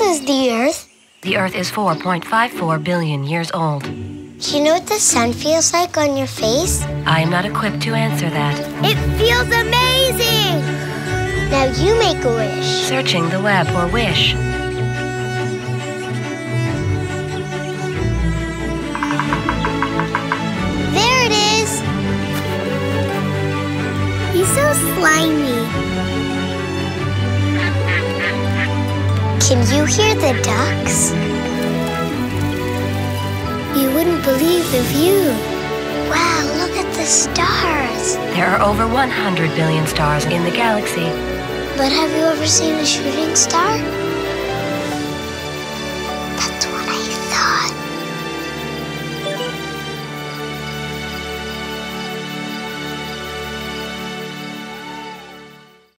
is the Earth? The Earth is 4.54 billion years old. Do you know what the sun feels like on your face? I am not equipped to answer that. It feels amazing! Now you make a wish. Searching the web for wish. There it is! He's so slimy. Can you hear the ducks? You wouldn't believe the view. Wow, look at the stars. There are over 100 billion stars in the galaxy. But have you ever seen a shooting star?